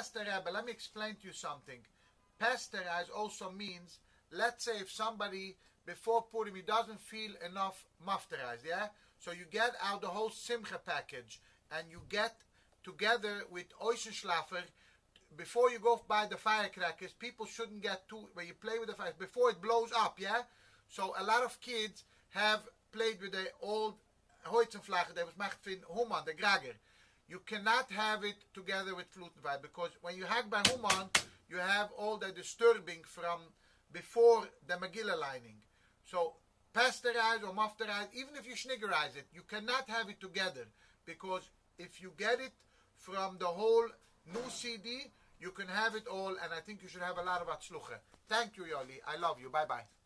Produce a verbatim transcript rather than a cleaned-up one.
Pasteurize, let me explain to you something. Pasteurize also means, let's say if somebody before Purim he doesn't feel enough mafterized, yeah? So you get out the whole Simcha package and you get together with Oisenschlafer. Before you go buy the firecrackers, people shouldn't get too, when you play with the fire, before it blows up, yeah? So a lot of kids have played with the old Hoitzenflager, that was macht von Human, the Grager. You cannot have it together with Flutenwein, because when you hang by Human, you have all the disturbing from before the Megillah lining. So pasteurize or mafterize, even if you schniggerize it, you cannot have it together, because if you get it from the whole new C D, you can have it all, and I think you should have a lot of atzlucha. Thank you, Yoli. I love you. Bye-bye.